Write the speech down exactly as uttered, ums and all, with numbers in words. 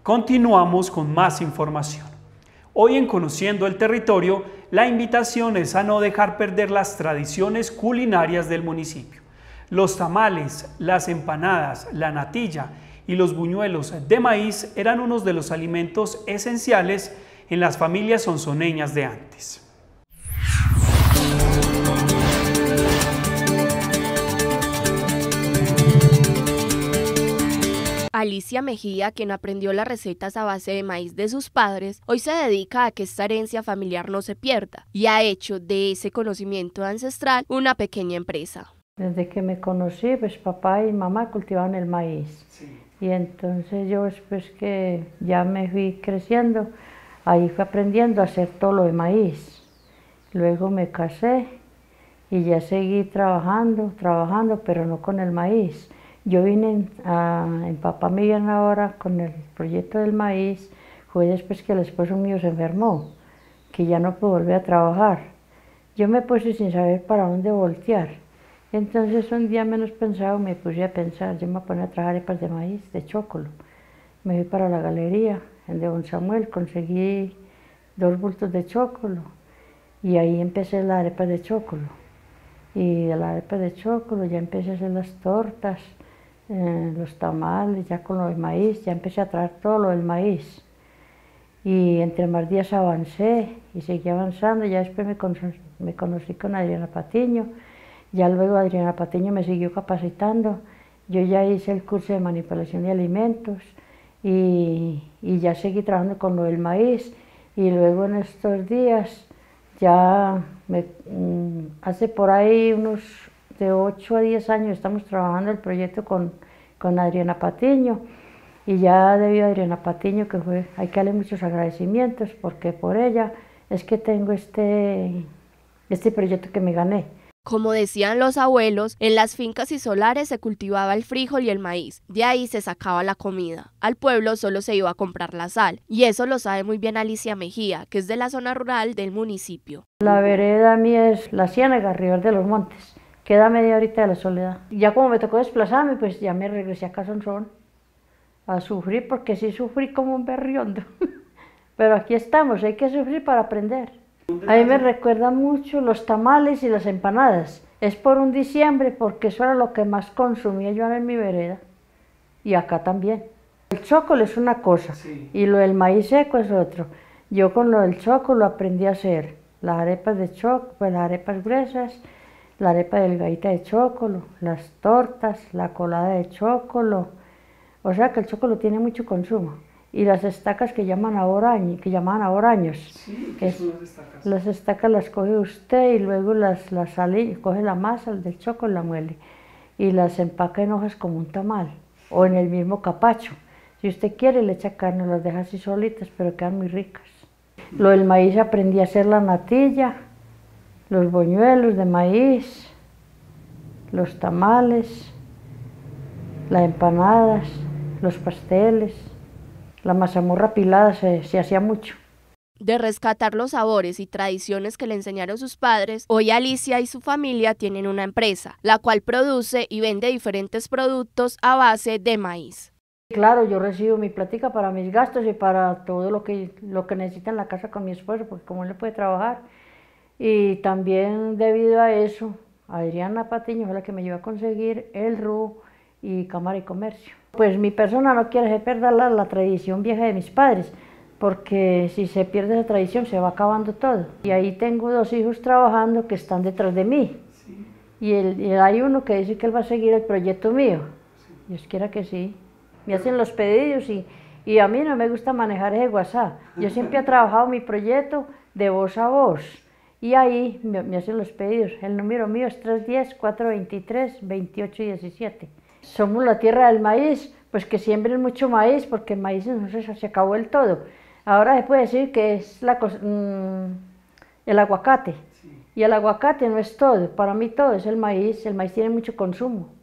Continuamos con más información. Hoy en Conociendo el Territorio, la invitación es a no dejar perder las tradiciones culinarias del municipio. Los tamales, las empanadas, la natilla y los buñuelos de maíz eran unos de los alimentos esenciales en las familias sonsoneñas de antes. Alicia Mejía, quien aprendió las recetas a base de maíz de sus padres, hoy se dedica a que esta herencia familiar no se pierda y ha hecho de ese conocimiento ancestral una pequeña empresa. Desde que me conocí, pues papá y mamá cultivaban el maíz. Sí. Y entonces yo después que ya me fui creciendo, ahí fui aprendiendo a hacer todo lo de maíz. Luego me casé y ya seguí trabajando, trabajando, pero no con el maíz. Yo vine a empaparme bien ahora con el proyecto del maíz, fue después que el esposo mío se enfermó, que ya no pudo volver a trabajar. Yo me puse sin saber para dónde voltear. Entonces un día menos pensado me puse a pensar, yo me ponía a trabajar arepas de maíz, de chocolo. Me fui para la galería, en de Don Samuel, conseguí dos bultos de chocolo y ahí empecé las arepas de chocolo. Y de las arepas de chocolo ya empecé a hacer las tortas, Eh, los tamales, ya con lo del maíz, ya empecé a traer todo lo del maíz. Y entre más días avancé y seguí avanzando, ya después me, con, me conocí con Adriana Patiño, ya luego Adriana Patiño me siguió capacitando, yo ya hice el curso de manipulación de alimentos y, y ya seguí trabajando con lo del maíz y luego en estos días ya me, hace por ahí unos de ocho a diez años estamos trabajando el proyecto con, con Adriana Patiño y ya debido a Adriana Patiño, que fue, hay que darle muchos agradecimientos porque por ella es que tengo este, este proyecto que me gané. Como decían los abuelos, en las fincas y solares se cultivaba el frijol y el maíz, de ahí se sacaba la comida. Al pueblo solo se iba a comprar la sal, y eso lo sabe muy bien Alicia Mejía, que es de la zona rural del municipio. La vereda mía es la Ciénaga, River de los Montes. Queda media horita de la Soledad. Ya como me tocó desplazarme, pues ya me regresé a Sonsón a sufrir, porque sí sufrí como un berriondo. Pero aquí estamos, hay que sufrir para aprender. A mí me recuerda mucho los tamales y las empanadas. Es por un diciembre, porque eso era lo que más consumía yo en mi vereda. Y acá también. El chocolo es una cosa, sí, y lo del maíz seco es otro. Yo con lo del chocolo aprendí a hacer las arepas de chocolo, pues las arepas gruesas, la arepa delgadita de chocolo, las tortas, la colada de chocolo, o sea que el chocolo tiene mucho consumo. Y las estacas que llaman ahora, que llamaban ahora años. Sí, ¿qué son las estacas? Las estacas las coge usted y luego las, las sale, coge la masa del chocolo, la muele y las empaca en hojas como un tamal o en el mismo capacho. Si usted quiere le echa carne, las deja así solitas, pero quedan muy ricas. Lo del maíz aprendí a hacer la natilla, los buñuelos de maíz, los tamales, las empanadas, los pasteles, la mazamorra pilada se, se hacía mucho. De rescatar los sabores y tradiciones que le enseñaron sus padres, hoy Alicia y su familia tienen una empresa, la cual produce y vende diferentes productos a base de maíz. Claro, yo recibo mi plática para mis gastos y para todo lo que, lo que necesita en la casa con mi esposo, porque como él no puede trabajar. Y también debido a eso, Adriana Patiño fue la que me llevó a conseguir el R U y Cámara y Comercio. Pues mi persona no quiere que se pierda la, la tradición vieja de mis padres, porque si se pierde esa tradición se va acabando todo. Y ahí tengo dos hijos trabajando que están detrás de mí. Sí. Y, el, y hay uno que dice que él va a seguir el proyecto mío. Sí. Dios quiera que sí. Me hacen los pedidos y, y a mí no me gusta manejar ese WhatsApp. Yo siempre he trabajado mi proyecto de voz a voz. Y ahí me, me hacen los pedidos. El número mío es tres uno cero, cuatro dos tres, dos ocho uno siete. Somos la tierra del maíz, pues que siembren mucho maíz, porque el maíz no se, se acabó el todo. Ahora se puede decir que es la, mmm, el aguacate. Sí. Y el aguacate no es todo, para mí todo es el maíz, el maíz tiene mucho consumo.